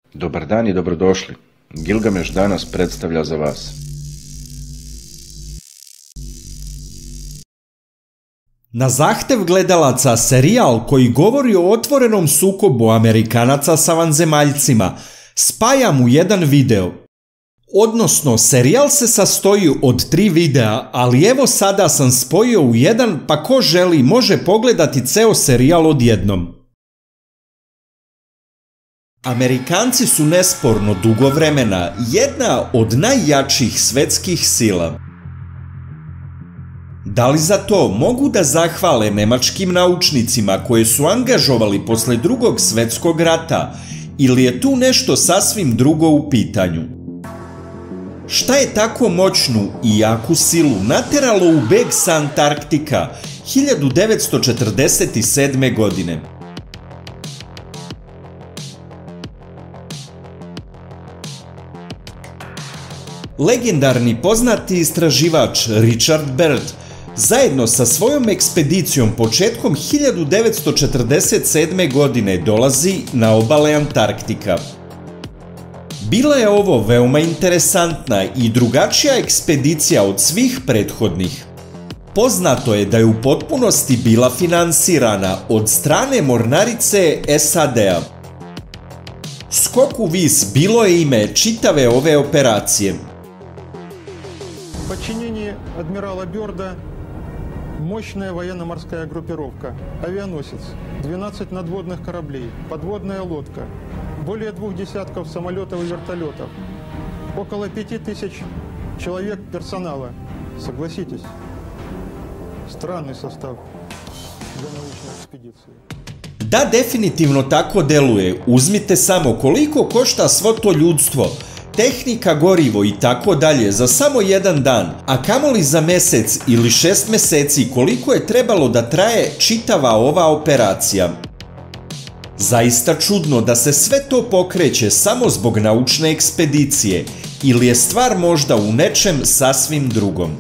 Dobar dan i dobrodošli. Gilgameš danas predstavlja za vas. Na zahtev gledalaca serijal koji govori o otvorenom sukobu Amerikanaca sa vanzemaljcima spajam u jedan video. Odnosno, serijal se sastoji od 3 videa, ali evo sada sam spojio u jedan, pa ko želi može pogledati ceo serijal odjednom. Amerikanci su nesporno dugo vremena jedna od najjačih svetskih sila. Da li za to mogu da zahvale nemačkim naučnicima koje su angažovali posle Drugog svetskog rata ili je tu nešto sasvim drugo u pitanju? Šta je tako moćnu i jaku silu nateralo u beg sa Antarktika 1947. godine? Legendarni poznati istraživač Richard Byrd zajedno sa svojom ekspedicijom početkom 1947. godine dolazi na obale Antarktika. Bila je ovo veoma interesantna i drugačija ekspedicija od svih prethodnih. Poznato je da je u potpunosti bila finansirana od strane mornarice SAD-a. Skok u vis bilo je ime čitave ove operacije. В подчинении адмирала Бёрда мощная военно-морская группировка, авианосец, 12 надводных кораблей, подводная лодка, более 2 десятков самолетов и вертолетов, около 5000 человек персонала. Согласитесь, странный состав для научной экспедиции. Da, definitivno tako deluje. Uzmite samo koliko košta svo to ljudstvo, tehnika, gorivo i tako dalje za samo jedan dan, a kamoli za mesec ili 6 meseci koliko je trebalo da traje čitava ova operacija. Zaista čudno da se sve to pokreće samo zbog naučne ekspedicije ili je stvar možda u nečem sasvim drugom.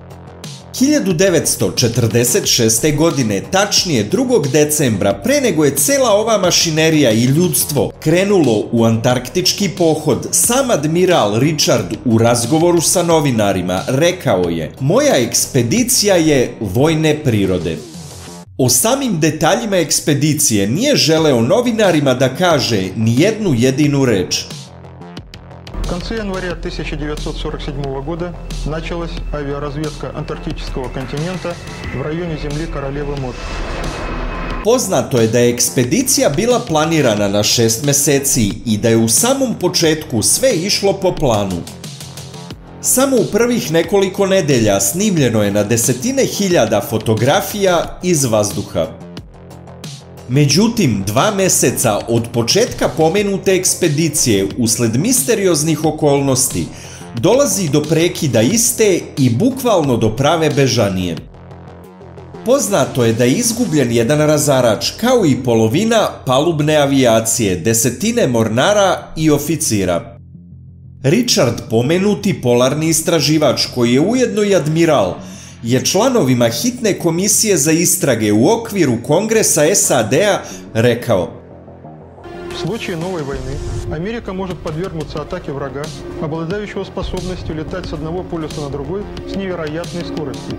1946. godine, tačnije 2. decembra, pre nego je cela ova mašinerija i ljudstvo krenulo u antarktički pohod, sam admiral Richard u razgovoru sa novinarima rekao je: "Moja ekspedicija je vojne prirode." O samim detaljima ekspedicije nije želeo novinarima da kaže ni jednu jedinu reč. В конце января 1947 года началась авиаразведка антарктического континента в районе земли Королевы Мод. Poznato je da je ekspedicija bila planirana na 6 meseci i da je u samom početku sve išlo po planu. Samo u prvih nekoliko nedelja snimljeno je na desetine hiljada fotografija iz vazduha. Međutim, 2 meseca od početka pomenute ekspedicije usled misterioznih okolnosti dolazi do prekida iste i bukvalno do prave bežanije. Poznato je da je izgubljen jedan razarač kao i polovina palubne avijacije, desetine mornara i oficira. Richard, pomenuti polarni istraživač koji je ujedno i admiral, je članovima hitne komisije za istrage u okviru Kongresa SAD-a rekao: В случае новой войны Америка может подвергнуться атаке врага, обладающего способностью летать с одного полюса на другой с невероятной скоростью.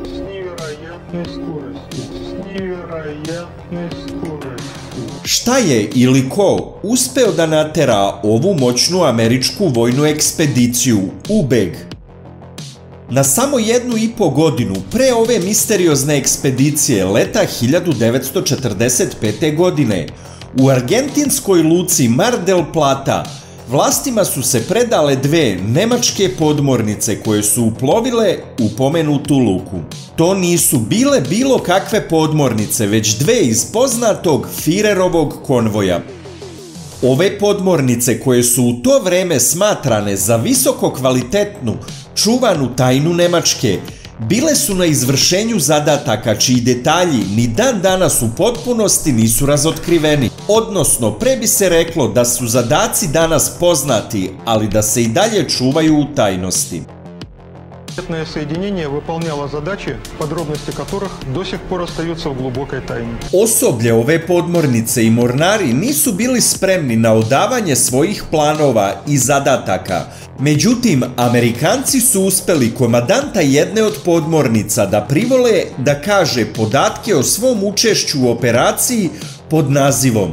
Šta je ili ko uspeo da natera ovu moćnu američku vojnu ekspediciju u beg? Na samo 1,5 godinu pre ove misteriozne ekspedicije leta 1945. godine u argentinskoj luci Mar del Plata vlastima su se predale 2 nemačke podmornice koje su uplovile u pomenutu luku. To nisu bile bilo kakve podmornice, već 2 iz poznatog Führerovog konvoja. Ove podmornice koje su u to vreme smatrane za visoko kvalitetnu, čuvanu tajnu Nemačke, bile su na izvršenju zadataka čiji detalji ni dan danas u potpunosti nisu razotkriveni. Odnosno, pre bi se reklo da su zadaci danas poznati, ali da se i dalje čuvaju u tajnosti. Ракетное соединение выполняло задачи, подробности которых до сих пор остаются в глубокой тайне. Osoblje ove podmornice i mornari nisu bili spremni na odavanje svojih planova i zadataka. Međutim, Amerikanci su uspeli komandanta jedne od podmornica da privole da kaže podatke o svom učešću u operaciji pod nazivom.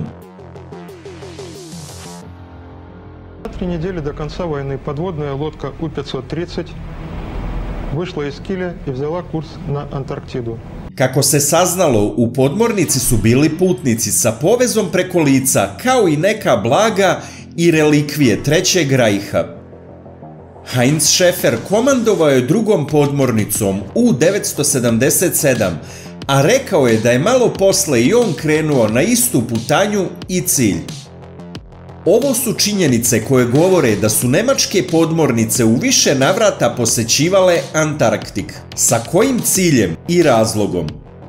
3 недели до конца войны подводная лодка У-530 вышла из Киля и взяла курс на Антарктиду. Kako se saznalo, u podmornici su bili putnici sa povezom preko lica, kao i neka blaga i relikvije Trećeg rajha. Heinz Schäfer komandovao je drugom podmornicom U-977, a rekao je da je malo posle i on krenuo na istu putanju i cilj. Ovo su činjenice koje govore da su nemačke podmornice u više navrata posećivale Antarktik. Sa kojim ciljem i razlogom?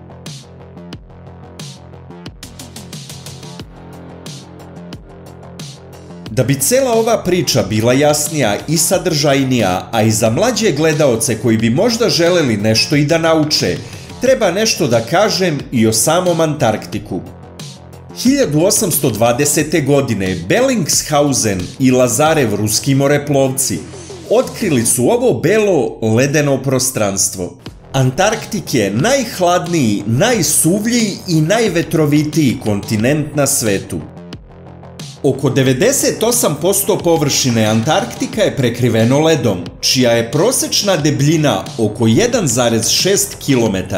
Da bi cela ova priča bila jasnija i sadržajnija, a i za mlađe gledaoce koji bi možda želeli nešto i da nauče, treba nešto da kažem i o samom Antarktiku. 1820. godine Bellingshausen i Lazarev ruski moreplovci otkrili su ovo belo ledeno prostranstvo. Antarktik je najhladniji, najsuvljiji i najvetrovitiji kontinent na svetu. Oko 98% površine Antarktika je prekriveno ledom, čija je prosečna debljina oko 1,6 km.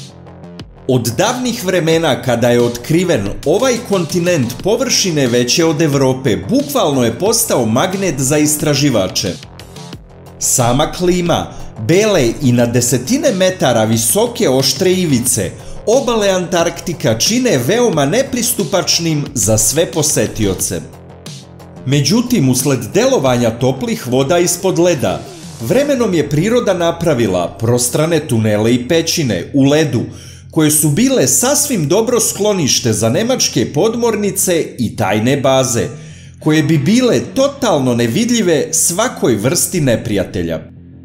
Od davnih vremena kada je otkriven, ovaj kontinent površine veće od Evrope bukvalno je postao magnet za istraživače. Sama klima, bele i na desetine metara visoke oštre ivice, obale Antarktika čine veoma nepristupačnim za sve posetioce. Međutim, usled delovanja toplih voda ispod leda, vremenom je priroda napravila prostrane tunele i pećine u ledu, koje su bile sasvim dobro sklonište za nemačke podmornice i tajne baze, koje bi bile totalno nevidljive svakoj vrsti neprijatelja.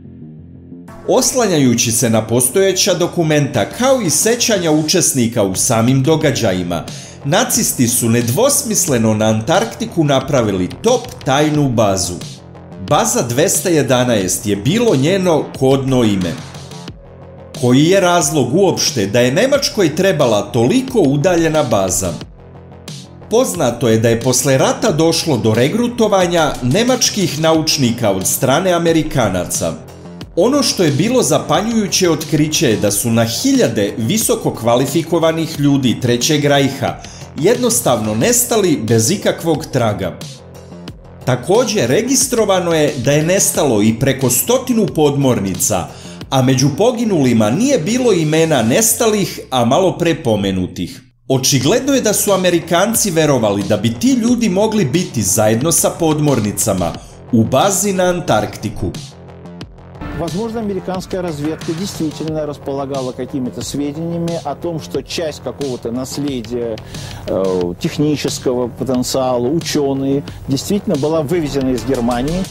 Oslanjajući se na postojeća dokumenta kao i sećanja učesnika u samim događajima, nacisti su nedvosmisleno na Antarktiku napravili top tajnu bazu. Baza 211 je bilo njeno kodno ime. Koji je razlog uopšte da je Nemačkoj trebala toliko udaljena baza? Poznato je da je posle rata došlo do regrutovanja nemačkih naučnika od strane Amerikanaca. Ono što je bilo zapanjujuće otkriće je da su na hiljade visoko kvalifikovanih ljudi Trećeg rajha jednostavno nestali bez ikakvog traga. Takođe, registrovano je da je nestalo i preko 100 podmornica, a među poginulima nije bilo imena nestalih, a malo pre pomenutih. Očigledno je da su Amerikanci verovali da bi ti ljudi mogli biti zajedno sa podmornicama u bazi na Antarktiku. Возможно, американская разведка действительно располагала какими-то сведениями о том, что часть какого-то наследия, технического потенциала, ученые, действительно была вывезена из Германии.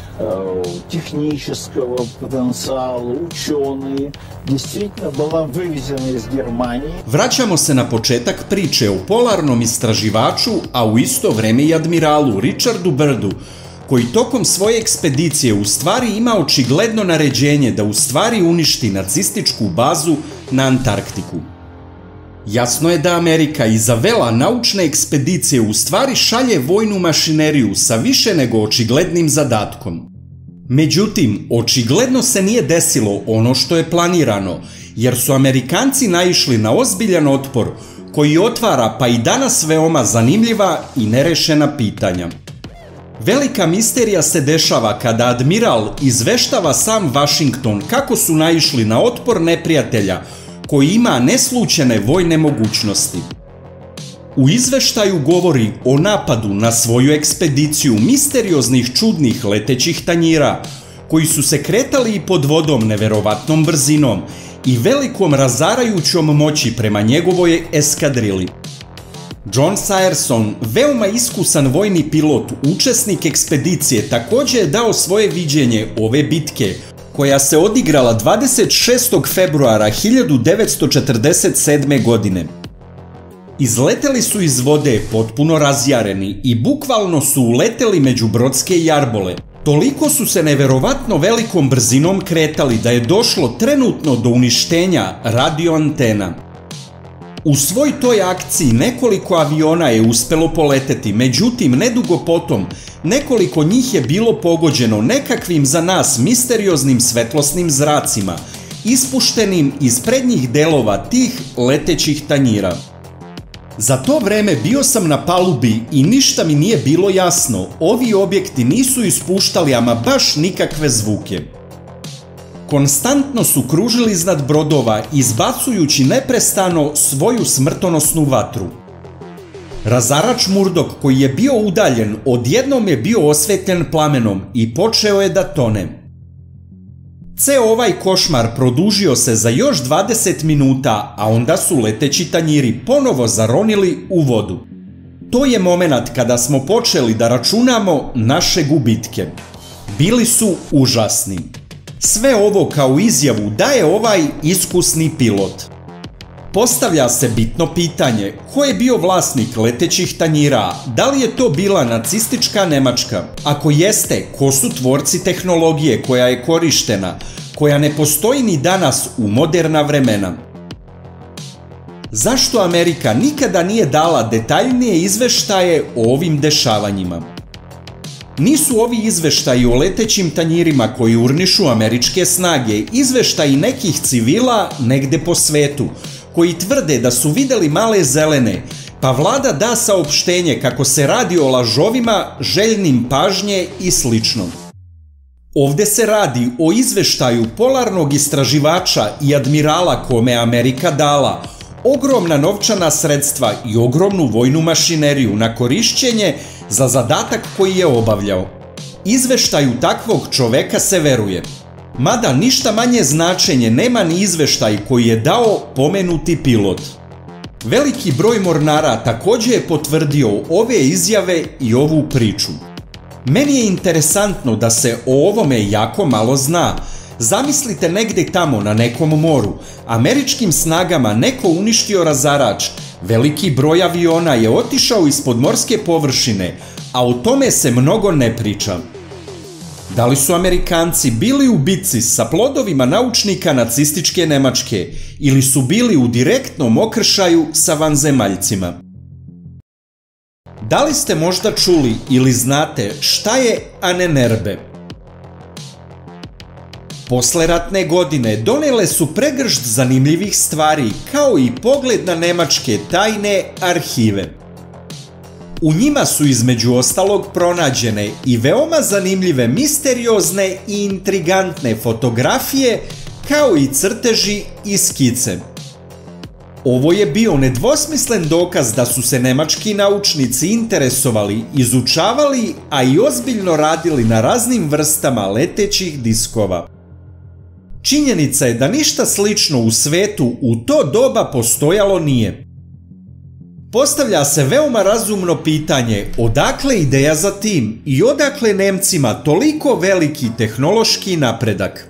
Технического потенциала, ученые, действительно была вывезена из Германии. Vraćamo se na početak priče o polarnom istraživaču, a u isto vreme i admiralu Richardu Byrdu, koji tokom svoje ekspedicije u stvari ima očigledno naređenje da u stvari uništi nacističku bazu na Antarktiku. Jasno je da Amerika izavela naučne ekspedicije u stvari šalje vojnu mašineriju sa više nego očiglednim zadatkom. Međutim, očigledno se nije desilo ono što je planirano, jer su Amerikanci naišli na ozbiljan otpor koji otvara pa i danas veoma zanimljiva i nerešena pitanja. Velika misterija se dešava kada admiral izveštava sam Vašington kako su naišli na otpor neprijatelja koji ima neslućene vojne mogućnosti. U izveštaju govori o napadu na svoju ekspediciju misterioznih čudnih letećih tanjira, koji su se kretali i pod vodom neverovatnom brzinom i velikom razarajućom moći prema njegovoj eskadrili. John Sierson, veoma iskusan vojni pilot, učesnik ekspedicije, takođe je dao svoje viđenje ove bitke, koja se odigrala 26. februara 1947. godine. Izleteli su iz vode potpuno razjareni i bukvalno su uleteli među brodske jarbole. Toliko su se neverovatno velikom brzinom kretali da je došlo trenutno do uništenja radioantena. U svoj toj akciji nekoliko aviona je uspelo poleteti, međutim nedugo potom nekoliko njih je bilo pogođeno nekakvim za nas misterioznim svetlosnim zracima, ispuštenim iz prednjih delova tih letećih tanjira. Za to vreme bio sam na palubi i ništa mi nije bilo jasno, ovi objekti nisu ispuštali ama baš nikakve zvuke. Konstantno su kružili iznad brodova, izbacujući neprestano svoju smrtonosnu vatru. Razarač Murdoch, koji je bio udaljen, odjednom je bio osvetljen plamenom i počeo je da tone. Ceo ovaj košmar produžio se za još 20 minuta, a onda su leteći tanjiri ponovo zaronili u vodu. To je moment kada smo počeli da računamo naše gubitke. Bili su užasni. Sve ovo kao izjavu daje ovaj iskusni pilot. Postavlja se bitno pitanje, ko je bio vlasnik letećih tanjira, da li je to bila nacistička Nemačka? Ako jeste, ko su tvorci tehnologije koja je korištena, koja ne postoji ni danas u moderna vremena? Zašto Amerika nikada nije dala detaljnije izveštaje o ovim dešavanjima? Nisu ovi izveštaji o letećim tanjirima koji urnišu američke snage izveštaji nekih civila negde po svetu, koji tvrde da su videli male zelene, pa vlada da saopštenje kako se radi o lažovima, željnim pažnje i slično. Ovde se radi o izveštaju polarnog istraživača i admirala kome je Amerika dala ogromna novčana sredstva i ogromnu vojnu mašineriju na korišćenje za zadatak koji je obavljao. Izveštaju takvog čoveka se veruje. Mada ništa manje značenje nema ni izveštaj koji je dao pomenuti pilot. Veliki broj mornara takođe je potvrdio ove izjave i ovu priču. Meni je interesantno da se o ovome jako malo zna. Zamislite negde tamo na nekom moru, američkim snagama neko uništio razarač, veliki broj aviona je otišao ispod morske površine, a o tome se mnogo ne priča. Da li su Amerikanci bili u bitci sa plodovima naučnika nacističke Nemačke ili su bili u direktnom okršaju sa vanzemaljcima? Da li ste možda čuli ili znate šta je Ahnenerbe? Posleratne godine donele su pregršt zanimljivih stvari, kao i pogled na nemačke tajne arhive. U njima su između ostalog pronađene i veoma zanimljive, misteriozne i intrigantne fotografije, kao i crteži i skice. Ovo je bio nedvosmislen dokaz da su se nemački naučnici interesovali, izučavali, a i ozbiljno radili na raznim vrstama letećih diskova. Činjenica je da ništa slično u svetu u to doba postojalo nije. Postavlja se veoma razumno pitanje odakle ideja za tim i odakle Nemcima toliko veliki tehnološki napredak.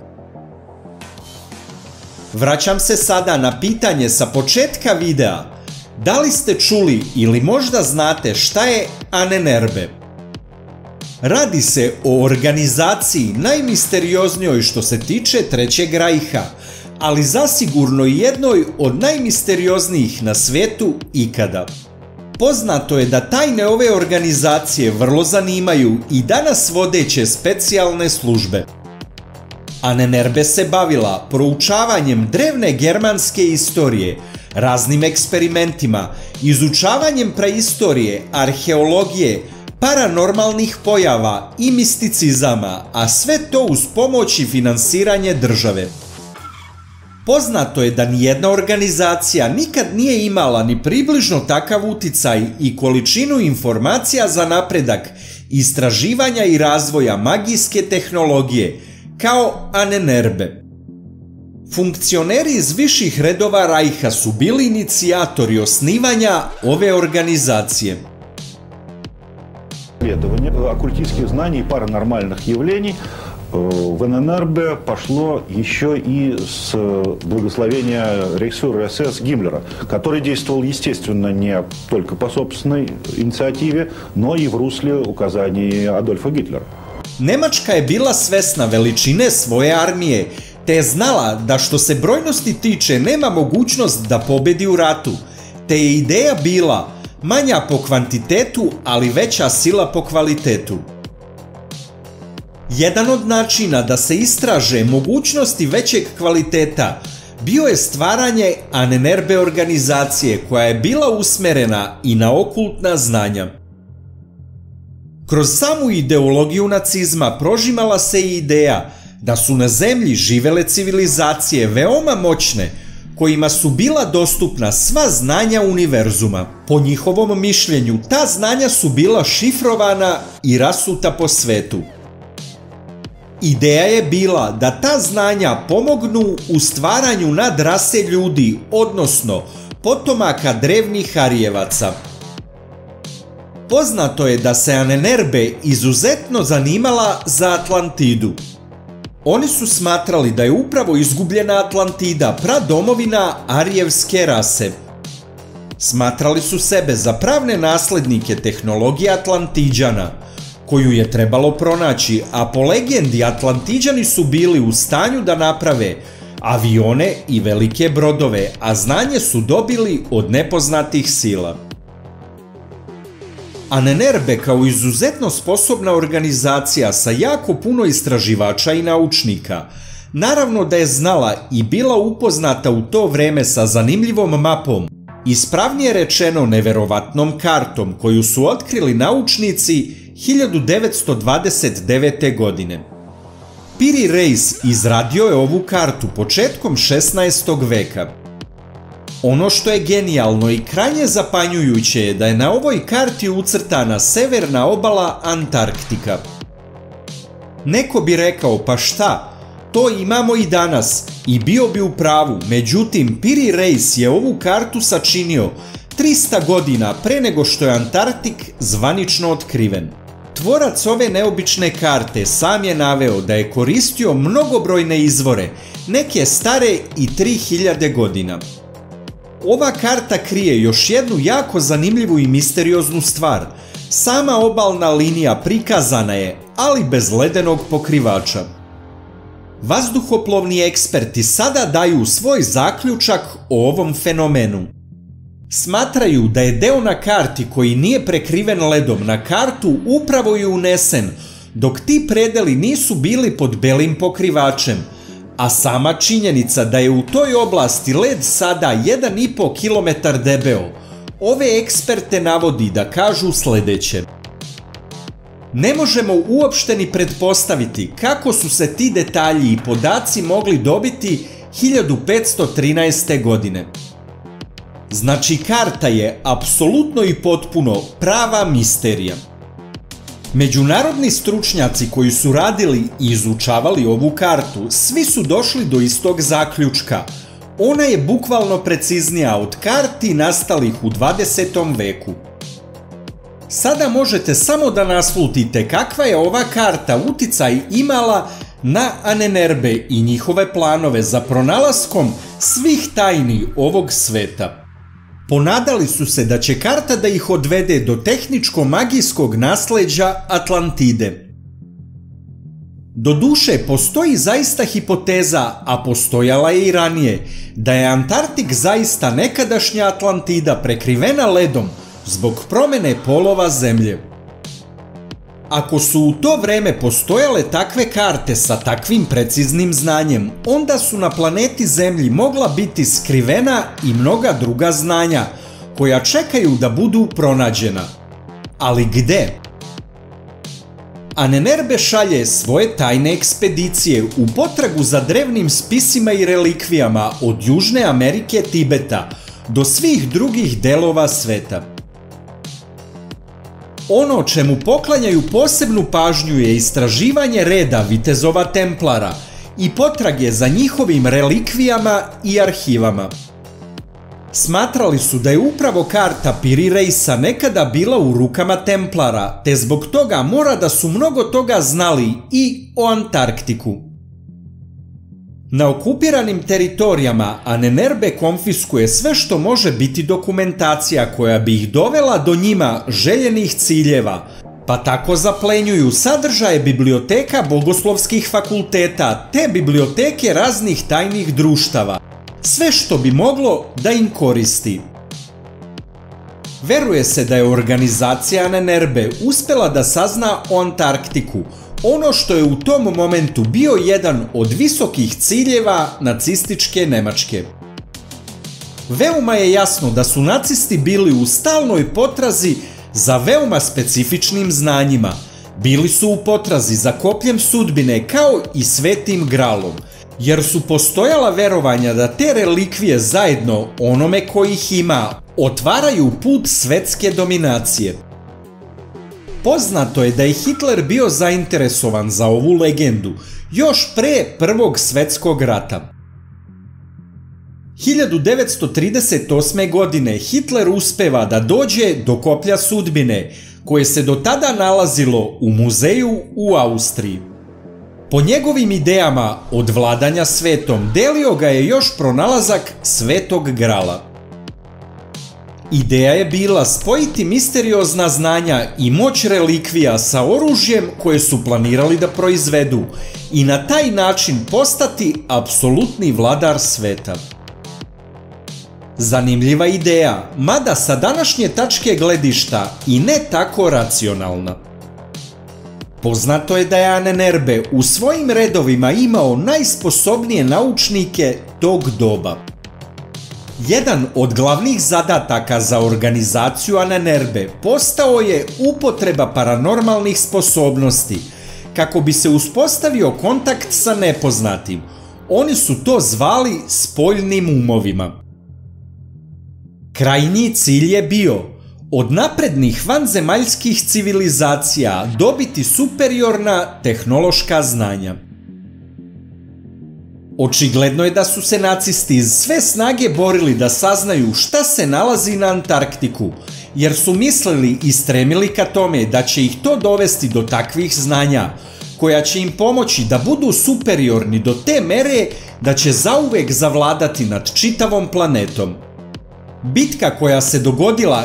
Vraćam se sada na pitanje sa početka videa. Da li ste čuli ili možda znate šta je Ahnenerbe? Radi se o organizaciji najmisterioznijoj što se tiče Trećeg rajha, ali zasigurno i jednoj od najmisterioznijih na svetu ikada. Poznato je da tajne ove organizacije vrlo zanimaju i danas vodeće specijalne službe. Ahnenerbe se bavila proučavanjem drevne germanske istorije, raznim eksperimentima, izučavanjem preistorije, arheologije, paranormalnih pojava i misticizama, a sve to uz pomoć i finansiranje države. Poznato je da nijedna organizacija nikad nije imala ni približno takav uticaj i količinu informacija za napredak, istraživanja i razvoja magijske tehnologije, kao Ahnenerbe. Funkcioneri iz viših redova Rajha su bili inicijatori osnivanja ove organizacije. Оккультистских знаний и паранормальных явлений в ННРБ пошло еще и с благословения рейхсфюрера СС Гиммлера, который действовал, естественно, не только по собственной инициативе, но и в русле указаний Адольфа Гитлера. Nemačka je bila svesna veličine svoje armije, te je znala da što se brojnosti tiče nema mogućnost da pobedi u ratu, te je ideja bila manja po kvantitetu, ali veća sila po kvalitetu. Jedan od načina da se istraže mogućnosti većeg kvaliteta bio je stvaranje Ahnenerbe organizacije koja je bila usmerena i na okultna znanja. Kroz samu ideologiju nacizma prožimala se i ideja da su na zemlji živele civilizacije veoma moćne, kojima su bila dostupna sva znanja univerzuma. Po njihovom mišljenju, ta znanja su bila šifrovana i rasuta po svetu. Ideja je bila da ta znanja pomognu u stvaranju nadrase ljudi, odnosno potomaka drevnih Arijevaca. Poznato je da se Ahnenerbe izuzetno zanimala za Atlantidu. Oni su smatrali da je upravo izgubljena Atlantida pradomovina arijevske rase. Smatrali su sebe za pravne naslednike tehnologije Atlantiđana, koju je trebalo pronaći, a po legendi Atlantiđani su bili u stanju da naprave avione i velike brodove, a znanje su dobili od nepoznatih sila. Ahnenerbe kao izuzetno sposobna organizacija sa jako puno istraživača i naučnika, naravno da je znala i bila upoznata u to vreme sa zanimljivom mapom, ispravnije rečeno neverovatnom kartom koju su otkrili naučnici 1929. godine. Piri Reis izradio je ovu kartu početkom 16. veka. Ono što je genijalno i krajnje zapanjujuće je da je na ovoj karti ucrtana severna obala Antarktika. Neko bi rekao, pa šta, to imamo i danas, i bio bi u pravu, međutim Piri Reis je ovu kartu sačinio 300 godina pre nego što je Antarktik zvanično otkriven. Tvorac ove neobične karte sam je naveo da je koristio mnogobrojne izvore, neke stare i 3000 godina. Ova karta krije još jednu jako zanimljivu i misterioznu stvar. Sama obalna linija prikazana je, ali bez ledenog pokrivača. Vazduhoplovni eksperti sada daju svoj zaključak o ovom fenomenu. Smatraju da je deo na karti koji nije prekriven ledom na kartu upravo i unesen, dok ti predeli nisu bili pod belim pokrivačem, a sama činjenica da je u toj oblasti led sada 1,5 km debeo, ove eksperte navodi da kažu sledeće. Ne možemo uopšte ni pretpostaviti kako su se ti detalji i podaci mogli dobiti 1513. godine. Znači, karta je apsolutno i potpuno prava misterija. Međunarodni stručnjaci koji su radili i izučavali ovu kartu, svi su došli do istog zaključka. Ona je bukvalno preciznija od karti nastalih u 20. veku. Sada možete samo da naslutite kakva je ova karta uticaj imala na Ahnenerbe i njihove planove za pronalaskom svih tajni ovog sveta. Ponadali su se da će karta da ih odvede do tehničko-magijskog nasleđa Atlantide. Doduše, postoji zaista hipoteza, a postojala je i ranije, da je Antarktik zaista nekadašnja Atlantida prekrivena ledom zbog promene polova Zemlje. Ako su u to vreme postojale takve karte sa takvim preciznim znanjem, onda su na planeti Zemlji mogla biti skrivena i mnoga druga znanja, koja čekaju da budu pronađena. Ali gde? Ahnenerbe šalje svoje tajne ekspedicije u potragu za drevnim spisima i relikvijama od Južne Amerike, Tibeta, do svih drugih delova sveta. Ono čemu poklanjaju posebnu pažnju je istraživanje reda vitezova Templara i potrage za njihovim relikvijama i arhivama. Smatrali su da je upravo karta Piri Reisa nekada bila u rukama Templara, te zbog toga mora da su mnogo toga znali i o Antarktiku. Na okupiranim teritorijama Ahnenerbe konfiskuje sve što može biti dokumentacija koja bi ih dovela do njima željenih ciljeva, pa tako zaplenjuju sadržaje biblioteka bogoslovskih fakulteta te biblioteke raznih tajnih društava, sve što bi moglo da im koristi. Veruje se da je organizacija Ahnenerbe uspela da sazna o Antarktiku, ono što je u tom momentu bio jedan od visokih ciljeva nacističke Nemačke. Veoma je jasno da su nacisti bili u stalnoj potrazi za veoma specifičnim znanjima. Bili su u potrazi za kopljem sudbine kao i Svetim gralom, jer su postojala verovanja da te relikvije zajedno onome ko ih ima otvaraju put svetske dominacije. Poznato je da je Hitler bio zainteresovan za ovu legendu još pre Prvog svetskog rata. 1938. godine Hitler uspeva da dođe do koplja sudbine, koje se do tada nalazilo u muzeju u Austriji. Po njegovim idejama od vladanja svetom delio ga je još pronalazak Svetog grala. Ideja je bila spojiti misteriozna znanja i moć relikvija sa oružjem koje su planirali da proizvedu i na taj način postati apsolutni vladar sveta. Zanimljiva ideja, mada sa današnje tačke gledišta i ne tako racionalna. Poznato je da je Ahnenerbe u svojim redovima imao najsposobnije naučnike tog doba. Jedan od glavnih zadataka za organizaciju Ahnenerbe postao je upotreba paranormalnih sposobnosti kako bi se uspostavio kontakt sa nepoznatim. Oni su to zvali spoljnim umovima. Krajnji cilj je bio od naprednih vanzemaljskih civilizacija dobiti superiorna tehnološka znanja. Očigledno je da su se nacisti iz sve snage borili da saznaju šta se nalazi na Antarktiku, jer su mislili i stremili ka tome da će ih to dovesti do takvih znanja, koja će im pomoći da budu superiorni do te mere da će zauvek zavladati nad čitavom planetom. Bitka koja se dogodila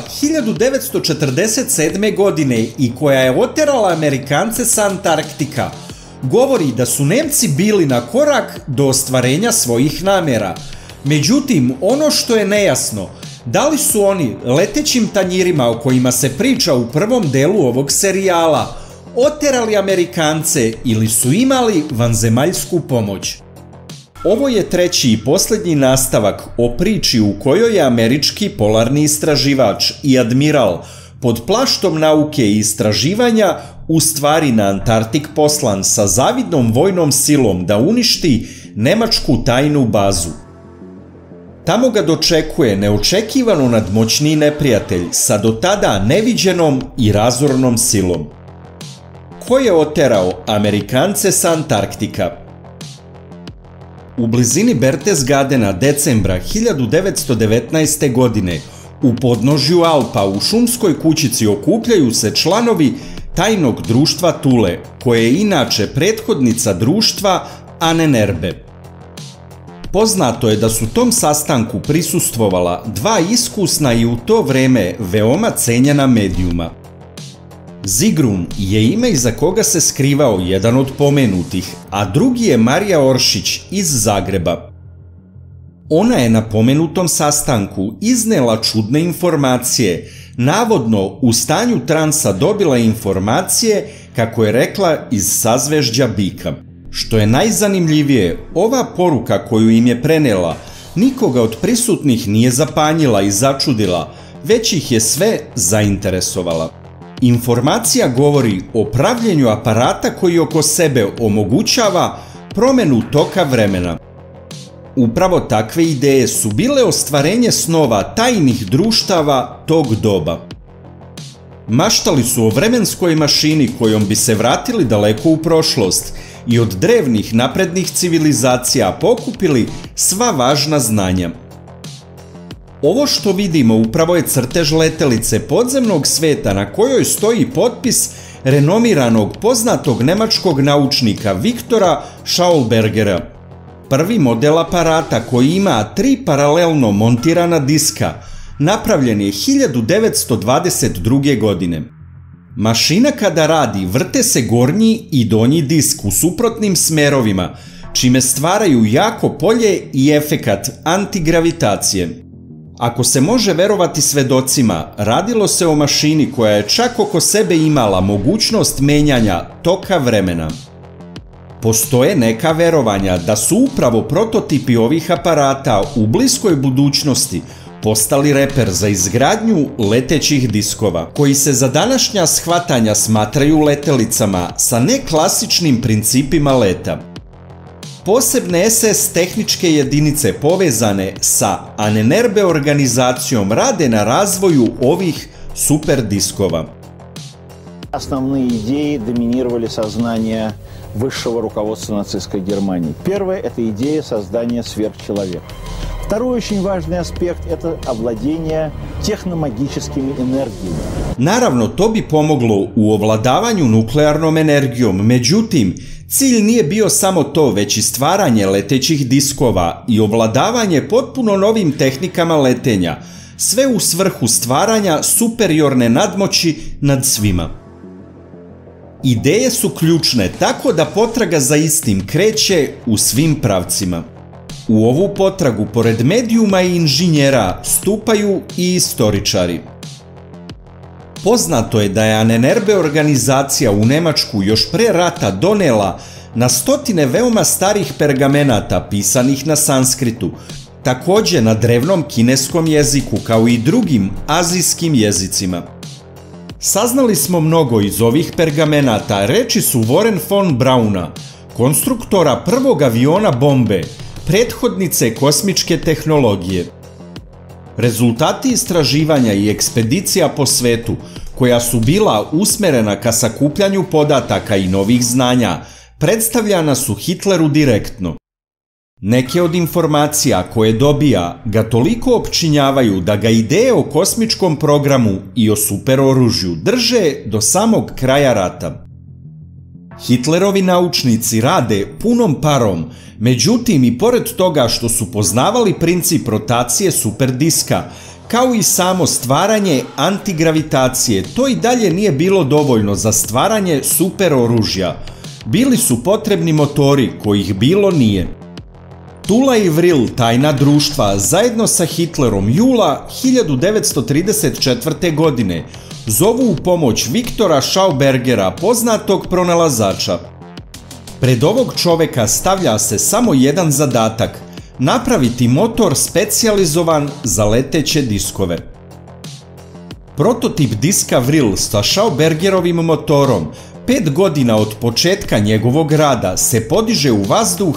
1947. godine i koja je oterala Amerikance sa Antarktika, govori da su Nemci bili na korak do ostvarenja svojih namera. Međutim, ono što je nejasno, da li su oni letećim tanjirima o kojima se priča u prvom delu ovog serijala oterali Amerikance ili su imali vanzemaljsku pomoć. Ovo je treći i posljednji nastavak o priči u kojoj je američki polarni istraživač i admiral pod plaštom nauke i istraživanja u stvari na Antarktik poslan sa zavidnom vojnom silom da uništi nemačku tajnu bazu. Tamo ga dočekuje neočekivano nadmoćniji neprijatelj sa do tada neviđenom i razornom silom. Ko je oterao Amerikance sa Antarktika? U blizini Berchtesgadena decembra 1919. godine u podnožju Alpa u šumskoj kućici okupljaju se članovi tajnog društva Thule, koje je inače prethodnica društva Ahnenerbe. Poznato je da su tom sastanku prisustvovala dva iskusna i u to vreme veoma cenjena medijuma. Zigrun je ime iza koga se skrivao jedan od pomenutih, a drugi je Marija Oršić iz Zagreba. Ona je na pomenutom sastanku iznela čudne informacije, navodno u stanju transa dobila informacije, kako je rekla, iz sazvežđa bika. Što je najzanimljivije, ova poruka koju im je prenela nikoga od prisutnih nije zapanjila i začudila, već ih je sve zainteresovala. Informacija govori o pravljenju aparata koji oko sebe omogućava promenu toka vremena. Upravo takve ideje su bile ostvarenje snova tajnih društava tog doba. Maštali su o vremenskoj mašini kojom bi se vratili daleko u prošlost i od drevnih naprednih civilizacija pokupili sva važna znanja. Ovo što vidimo upravo je crtež letelice podzemnog sveta na kojoj stoji potpis renomiranog poznatog nemačkog naučnika Viktora Schaubergera. Prvi model aparata koji ima 3 paralelno montirana diska napravljen je 1922. godine. Mašina kada radi vrte se gornji i donji disk u suprotnim smerovima, čime stvaraju jako polje i efekat antigravitacije. Ako se može verovati svedocima, radilo se o mašini koja je čak oko sebe imala mogućnost menjanja toka vremena. Postoje neka verovanja da su upravo prototipi ovih aparata u bliskoj budućnosti postali reper za izgradnju letećih diskova, koji se za današnja shvatanja smatraju letelicama sa neklasičnim principima leta. Posebne SS tehničke jedinice povezane sa Ahnenerbe organizacijom rade na razvoju ovih super diskova. Основные идеи доминировали сознание высшего руководства нацистской Германии. Первое – это идея создания сверхчеловека. Второй очень важный аспект – это овладение техномагическими энергиями. Naravno, to bi pomoglo u ovladavanju nuklearnom energijom, međutim, cilj nije bio samo to, već i stvaranje letećih diskova i ovladavanje potpuno novim tehnikama letenja, sve u svrhu stvaranja superiorne nadmoći nad svima. Ideje su ključne, tako da potraga za istim kreće u svim pravcima. U ovu potragu, pored medijuma i inženjera, stupaju i istoričari. Poznato je da je Ahnenerbe organizacija u Nemačku još pre rata donela na stotine veoma starih pergamenata pisanih na sanskritu, također na drevnom kineskom jeziku kao i drugim azijskim jezicima. Saznali smo mnogo iz ovih pergamenata, reči su Warren von Brauna, konstruktora prvog aviona bombe, prethodnice kosmičke tehnologije. Rezultati istraživanja i ekspedicija po svetu, koja su bila usmerena ka sakupljanju podataka i novih znanja, predstavljana su Hitleru direktno. Neke od informacija koje dobija ga toliko opčinjavaju da ga ideje o kosmičkom programu i o superoružju drže do samog kraja rata. Hitlerovi naučnici rade punom parom, međutim i pored toga što su poznavali princip rotacije superdiska, kao i samo stvaranje antigravitacije, to i dalje nije bilo dovoljno za stvaranje superoružja. Bili su potrebni motori, kojih bilo nije. Tula i Vril, tajna društva, zajedno sa Hitlerom jula 1934. godine zovu u pomoć Viktora Schaubergera, poznatog pronalazača. Pred ovog čoveka stavlja se samo jedan zadatak – napraviti motor specijalizovan za leteće diskove. Prototip diska Vril sa Schaubergerovim motorom 5 godina od početka njegovog rada se podiže u vazduh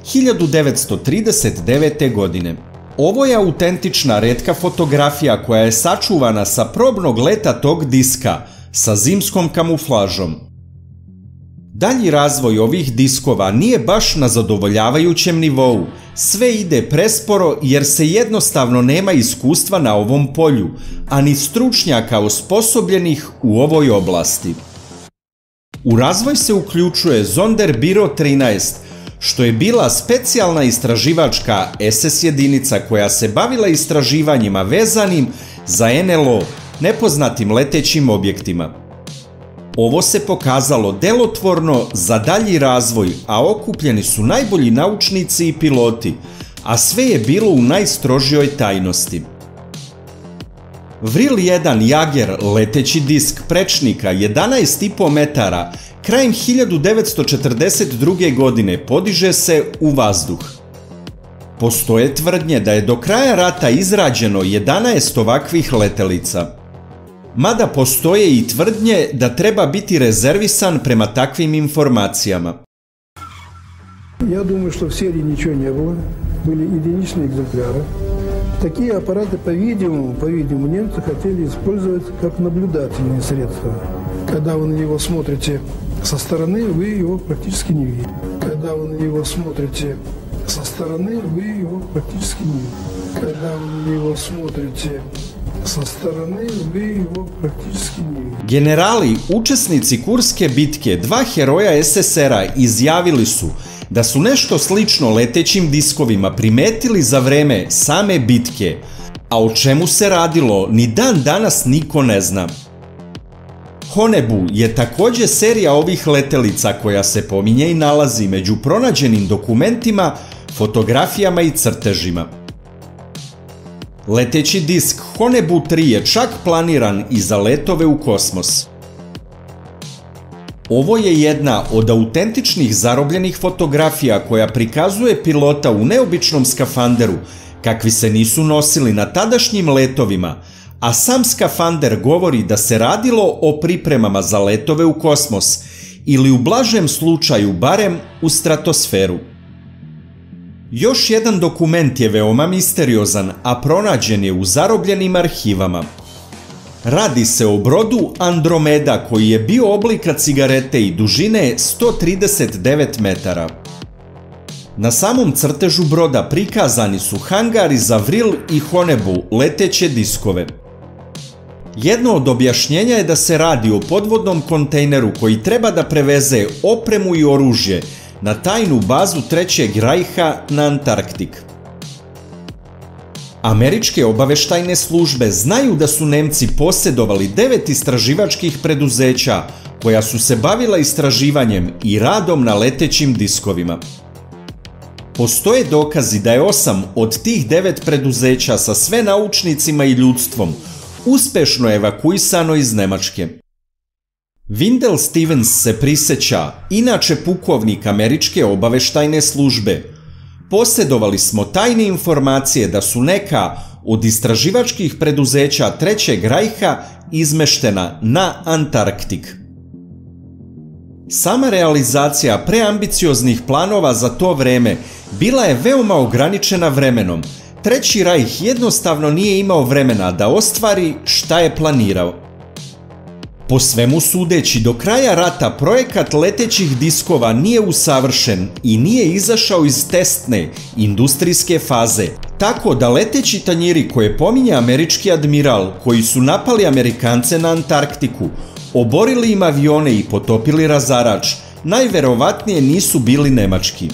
1939. godine. Ovo je autentična retka fotografija koja je sačuvana sa probnog leta tog diska sa zimskom kamuflažom. Dalji razvoj ovih diskova nije baš na zadovoljavajućem nivou, sve ide presporo jer se jednostavno nema iskustva na ovom polju, a ni stručnjaka osposobljenih u ovoj oblasti. U razvoj se uključuje Sonderbiro 13, što je bila specijalna istraživačka SS jedinica koja se bavila istraživanjima vezanim za NLO, nepoznatim letećim objektima. Ovo se pokazalo delotvorno za dalji razvoj, a okupljeni su najbolji naučnici i piloti, a sve je bilo u najstrožijoj tajnosti. Vril 1 Jager, leteći disk prečnika 11,5 metara, krajem 1942. godine podiže se u vazduh. Postoje tvrdnje da je do kraja rata izrađeno 11 ovakvih letelica. Mada postoje i tvrdnje da treba biti rezervisan prema takvim informacijama. Я думаю, что в серии ничего не было. Были единичные экземпляры. Такие аппараты, по-видимому, немцы хотели использовать как наблюдательные средства. Когда вы на него смотрите со стороны, вы его практически не видите. Когда вы на него смотрите со стороны, вы его практически не видите. Когда вы его смотрите со stvarane, vi его praktički не vidite. Generali, učesnici Kurske bitke, dva heroja SSR-a izjavili su da su nešto slično letećim diskovima primetili za vreme same bitke, a o čemu se radilo ni dan danas niko ne zna. Honebu je također serija ovih letelica koja se pominje i nalazi među pronađenim dokumentima, fotografijama i crtežima. Leteći disk Honebu 3 je čak planiran i za letove u kosmos. Ovo je jedna od autentičnih zarobljenih fotografija koja prikazuje pilota u neobičnom skafanderu, kakvi se nisu nosili na tadašnjim letovima, a sam skafander govori da se radilo o pripremama za letove u kosmos ili u blažem slučaju barem u stratosferu. Još jedan dokument je veoma misteriozan, a pronađen je u zarobljenim arhivama. Radi se o brodu Andromeda koji je bio oblika cigarete i dužine 139 metara. Na samom crtežu broda prikazani su hangari za vril i Honebu, leteće diskove. Jedno od objašnjenja je da se radi o podvodnom kontejneru koji treba da preveze opremu i oružje na tajnu bazu Trećeg rajha na Antarktik. Američke obaveštajne službe znaju da su Nemci posjedovali 9 istraživačkih preduzeća koja su se bavila istraživanjem i radom na letećim diskovima. Postoje dokazi da je 8 od tih 9 preduzeća sa sve naučnicima i ljudstvom uspešno evakuisano iz Nemačke. Wendell Stevens se prisjeća, inače pukovnik američke obaveštajne službe. Posjedovali smo tajne informacije da su neka od istraživačkih preduzeća Trećeg rajha izmeštena na Antarktik. Sama realizacija preambicioznih planova za to vreme bila je veoma ograničena vremenom. Treći rajh jednostavno nije imao vremena da ostvari šta je planirao. Po svemu sudeći, do kraja rata projekat letećih diskova nije usavršen i nije izašao iz testne, industrijske faze, tako da leteći tanjiri koje pominje američki admiral, koji su napali Amerikance na Antarktiku, oborili im avione i potopili razarač, najverovatnije nisu bili nemački.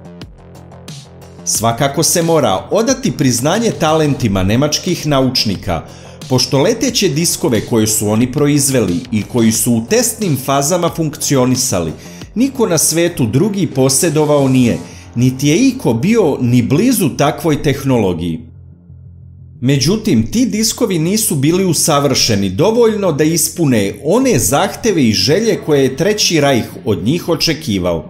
Svakako se mora odati priznanje talentima nemačkih naučnika, pošto leteće diskove koje su oni proizveli i koji su u testnim fazama funkcionisali, niko na svetu drugi posjedovao nije, niti je iko bio ni blizu takvoj tehnologiji. Međutim, ti diskovi nisu bili usavršeni dovoljno da ispune one zahteve i želje koje je Treći rajh od njih očekivao.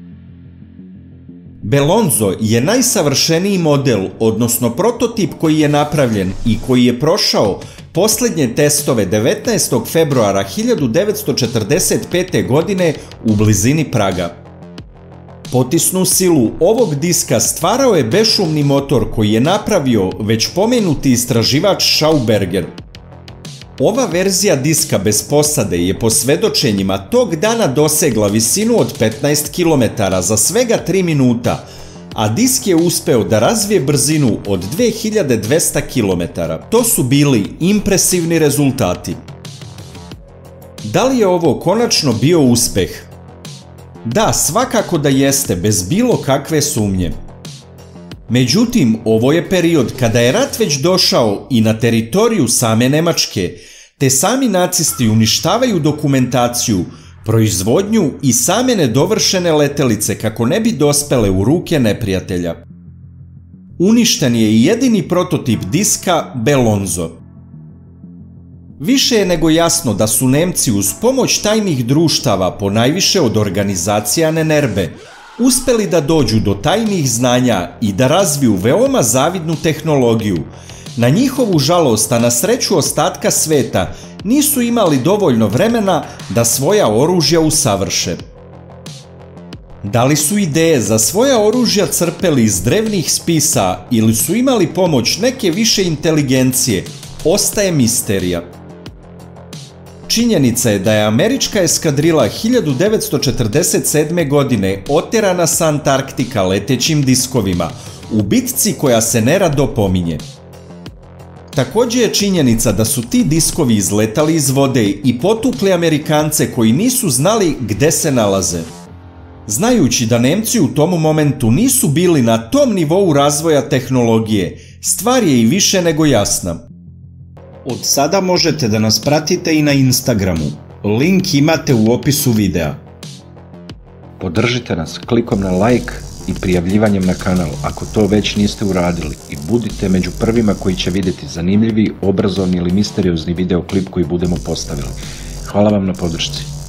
Belonzo je najsavršeniji model, odnosno prototip koji je napravljen i koji je prošao posljednje testove 19. februara 1945. godine u blizini Praga. Potisnu silu ovog diska stvarao je bešumni motor koji je napravio već pomenuti istraživač Schauberger. Ova verzija diska bez posade je po svedočenjima tog dana dosegla visinu od 15 km za svega 3 minuta, a disk je uspeo da razvije brzinu od 2200 km. To su bili impresivni rezultati. Da li je ovo konačno bio uspeh? Da, svakako da jeste, bez bilo kakve sumnje. Međutim, ovo je period kada je rat već došao i na teritoriju same Nemačke, te sami nacisti uništavaju dokumentaciju, proizvodnju i same nedovršene letelice kako ne bi dospele u ruke neprijatelja. Uništen je i jedini prototip diska Belonzo. Više je nego jasno da su Nemci uz pomoć tajnih društava, ponajviše od organizacija Nenerbe, uspeli da dođu do tajnih znanja i da razviju veoma zavidnu tehnologiju. Na njihovu žalost, a na sreću ostatka sveta, nisu imali dovoljno vremena da svoja oružja usavrše. Da li su ideje za svoja oružja crpeli iz drevnih spisa ili su imali pomoć neke više inteligencije, ostaje misterija. Činjenica je da je američka eskadrila 1947. godine oterana sa Antarktika letećim diskovima, u bitci koja se nerado pominje. Također je činjenica da su ti diskovi izletali iz vode i potukli Amerikance koji nisu znali gde se nalaze. Znajući da Nemci u tom momentu nisu bili na tom nivou razvoja tehnologije, stvar je i više nego jasna. Od sada možete da nas pratite i na Instagramu. Link imate u opisu videa. Podržite nas klikom na like i prijavljivanjem na kanal ako to već niste uradili i budite među prvima koji će vidjeti zanimljivi, obrazovni ili misteriozni videoklip koji budemo postavili. Hvala vam na podršci.